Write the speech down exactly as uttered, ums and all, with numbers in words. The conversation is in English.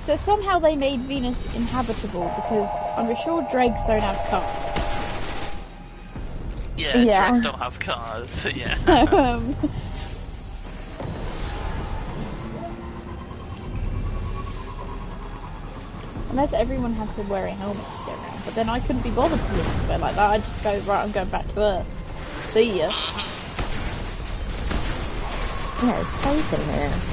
So somehow they made Venus inhabitable because I'm sure dregs don't have cars. Yeah, Yeah. dregs don't have cars, but yeah. um, unless everyone had to wear a helmet to get around, but then I couldn't be bothered to live somewhere like that. I'd just go, right, I'm going back to Earth. See ya. Yeah, it's safe in here.